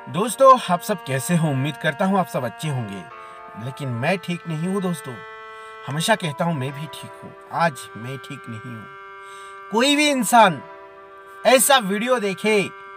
दोस्तों, आप सब कैसे हो? उम्मीद करता हूँ आप सब अच्छे होंगे, लेकिन मैं ठीक नहीं हूँ दोस्तों। हमेशा कहता हूँ मैं भी ठीक हूँ, आज मैं ठीक नहीं हूँ। कोई भी इंसान ऐसा वीडियो देखे,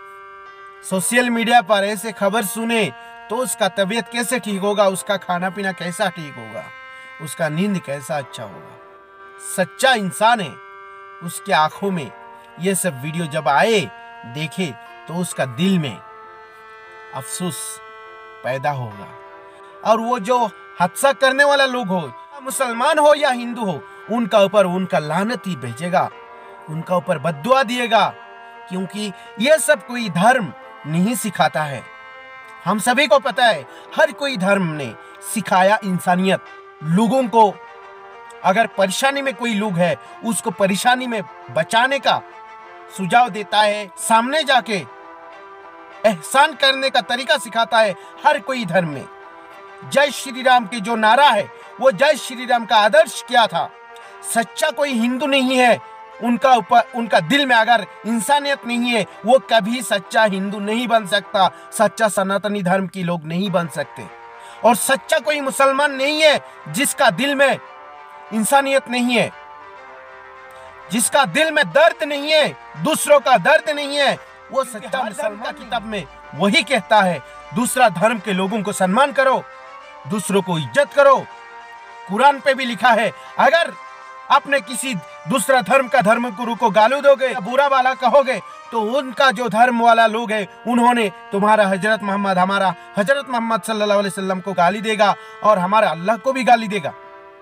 सोशल मीडिया पर ऐसे खबर सुने, तो उसका तबीयत कैसे ठीक होगा, उसका खाना पीना कैसा ठीक होगा, उसका नींद कैसा अच्छा होगा। सच्चा इंसान है, उसके आंखों में ये सब वीडियो जब आए देखे तो उसका दिल में अफसोस पैदा होगा। और वो जो हादसा करने वाला लोग हो, मुसलमान हो या हिंदू हो, उनका ऊपर उनका लानत ही भेजेगा, उनका ऊपर बद्दुआ दिएगा, क्योंकि ये सब कोई धर्म नहीं सिखाता है। हम सभी को पता है, हर कोई धर्म ने सिखाया इंसानियत। लोगों को अगर परेशानी में कोई लोग है, उसको परेशानी में बचाने का सुझाव देता है, सामने जाके एहसान करने का तरीका सिखाता है। हर कोई धर्म में जय श्री राम की जो नारा है, वो जय श्री राम का आदर्श क्या था। सच्चा कोई हिंदू नहीं है, उनका दिल में अगर इंसानियत नहीं है, वो कभी सच्चा हिंदू नहीं बन सकता, सच्चा सनातनी धर्म की लोग नहीं बन सकते। और सच्चा कोई मुसलमान नहीं है जिसका दिल में इंसानियत नहीं है, जिसका दिल में दर्द नहीं है, दूसरों का दर्द नहीं है। वो सच्चा मुसलमान किताब में वही कहता है, दूसरा धर्म के लोगों को सम्मान करो, दूसरों को इज्जत करो। कुरान पे भी लिखा है, अगर आपने किसी दूसरा धर्म का धर्म गुरु को गाली दोगे, बुरा वाला कहोगे, तो उनका जो धर्म वाला लोग है, उन्होंने तुम्हारा हमारा हजरत मोहम्मद सल्लल्लाहु अलैहि वसल्लम को गाली देगा और हमारा अल्लाह को भी गाली देगा।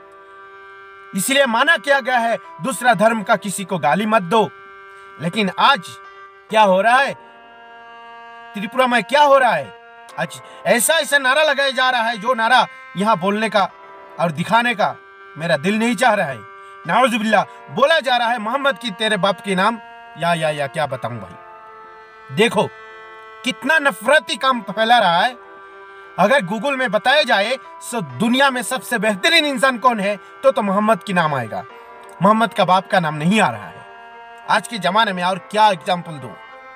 इसलिए माना किया गया है, दूसरा धर्म का किसी को गाली मत दो। लेकिन आज क्या हो रहा है, त्रिपुरा में क्या हो रहा है? आज ऐसा नारा लगाया जा रहा है, जो नारा यहाँ बोलने का और दिखाने का मेरा दिल नहीं चाह रहा है। नाउजुबिल्लाह बोला जा रहा है, मोहम्मद की तेरे बाप के नाम या क्या बताऊं भाई। देखो कितना नफरती काम फैला रहा है। अगर गूगल में बताया जाए तो दुनिया में सबसे बेहतरीन इंसान कौन है, तो मोहम्मद की नाम आएगा। मोहम्मद का बाप का नाम नहीं आ रहा है आज के जमाने में। और क्या एग्जाम्पल दो,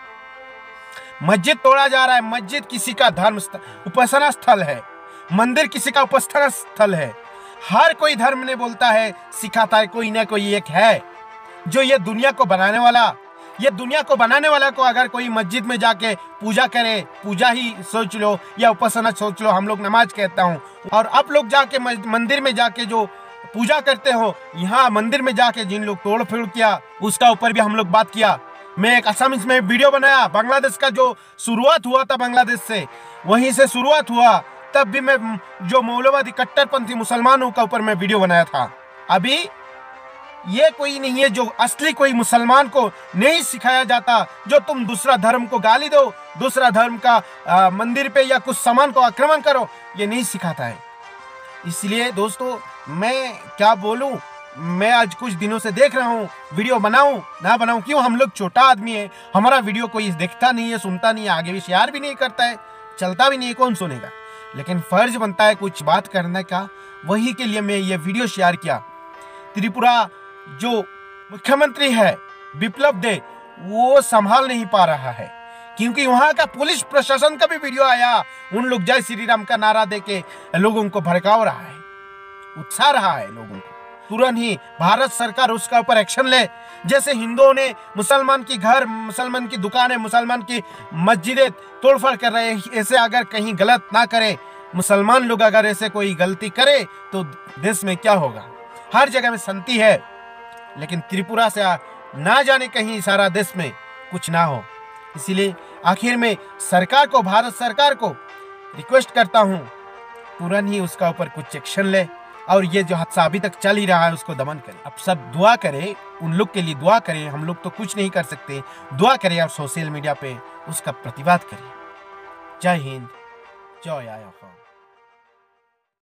मस्जिद तोड़ा जा रहा है। मस्जिद किसी का धर्म उपासना स्थल है, मंदिर किसी का उपासना स्थल है। हर कोई धर्म ने बोलता है, सिखाता है, कोई ना कोई एक है जो ये दुनिया को बनाने वाला। ये दुनिया को बनाने वाला को अगर कोई मस्जिद में जाके पूजा करे, पूजा ही सोच लो या उपासना सोच लो, हम लोग नमाज कहता हूँ, और आप लोग जाके मंदिर में जाके जो पूजा करते हो, यहाँ मंदिर में जाके जिन लोग तोड़ फोड़ किया, उसका ऊपर भी हम लोग बात किया। मैं एक असम में वीडियो बनाया, बांग्लादेश का जो शुरुआत हुआ था, बांग्लादेश से वहीं से शुरुआत हुआ, तब भी मैं जो मौलवादी कट्टरपंथी मुसलमानों का ऊपर मैं वीडियो बनाया था। अभी ये कोई नहीं है जो असली कोई मुसलमान को नहीं सिखाया जाता, जो तुम दूसरा धर्म को गाली दो, दूसरा धर्म का मंदिर पे या कुछ सामान को आक्रमण करो, ये नहीं सिखाता है। इसलिए दोस्तों, मैं क्या बोलूं, मैं आज कुछ दिनों से देख रहा हूँ, वीडियो बनाऊं ना बनाऊं, क्यों? हम लोग छोटा आदमी है, हमारा वीडियो कोई देखता नहीं है, सुनता नहीं है, आगे भी शेयर भी नहीं करता है, चलता भी नहीं है, कौन सुनेगा? लेकिन फर्ज बनता है कुछ बात करने का, वही के लिए मैं ये वीडियो शेयर किया। त्रिपुरा जो मुख्यमंत्री है बिप्लब देब, वो संभाल नहीं पा रहा है, क्योंकि वहां का पुलिस प्रशासन का भी वीडियो आया। उन लोग जय श्री राम का नारा देके लोगों को भड़का रहा है, उत्साह रहा है लोगों को। तुरंत ही भारत सरकार उसका ऊपर एक्शन ले। जैसे हिंदुओं ने मुसलमान की घर, मुसलमान की दुकानें, मुसलमान की मस्जिदें तोड़फोड़ कर रहे हैं, ऐसे अगर कहीं गलत ना करे, मुसलमान लोग अगर ऐसे कोई गलती करे, तो देश में क्या होगा? हर जगह में शांति है, लेकिन त्रिपुरा से ना जाने कहीं सारा देश में कुछ ना हो। इसीलिए आखिर में सरकार को, भारत सरकार को रिक्वेस्ट करता हूँ, तुरंत ही उसका ऊपर कुछ एक्शन ले, और ये जो हादसा अभी तक चल ही रहा है उसको दमन करें। अब सब दुआ करें, उन लोग के लिए दुआ करें, हम लोग तो कुछ नहीं कर सकते। दुआ करें और सोशल मीडिया पे उसका प्रतिवाद करें। जय हिंद, जय आया।